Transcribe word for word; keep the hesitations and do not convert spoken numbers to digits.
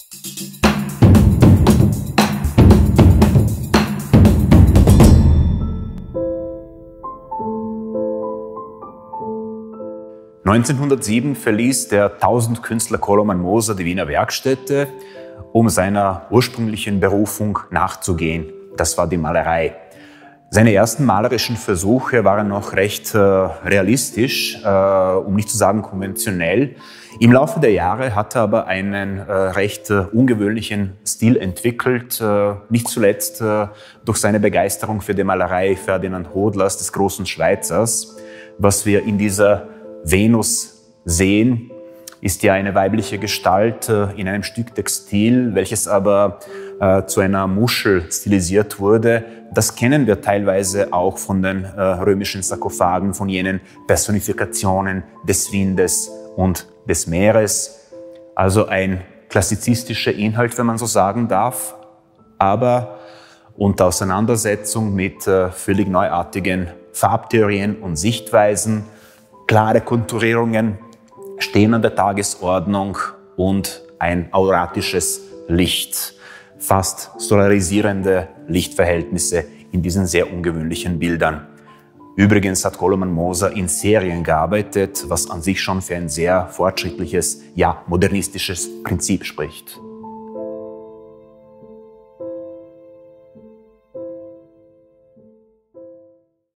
neunzehnhundertsieben verließ der Tausendkünstler Koloman Moser die Wiener Werkstätte, um seiner ursprünglichen Berufung nachzugehen. Das war die Malerei. Seine ersten malerischen Versuche waren noch recht äh, realistisch, äh, um nicht zu sagen konventionell. Im Laufe der Jahre hat er aber einen äh, recht äh, ungewöhnlichen Stil entwickelt, äh, nicht zuletzt äh, durch seine Begeisterung für die Malerei Ferdinand Hodlers, des großen Schweizers. Was wir in dieser Venus sehen, ist ja eine weibliche Gestalt äh, in einem Stück Textil, welches aber äh, zu einer Muschel stilisiert wurde. Das kennen wir teilweise auch von den äh, römischen Sarkophagen, von jenen Personifikationen des Windes und des Meeres. Also ein klassizistischer Inhalt, wenn man so sagen darf, aber unter Auseinandersetzung mit äh, völlig neuartigen Farbtheorien und Sichtweisen, klare Konturierungen stehen an der Tagesordnung und ein auratisches Licht, fast solarisierende Lichtverhältnisse in diesen sehr ungewöhnlichen Bildern. Übrigens hat Koloman Moser in Serien gearbeitet, was an sich schon für ein sehr fortschrittliches, ja modernistisches Prinzip spricht.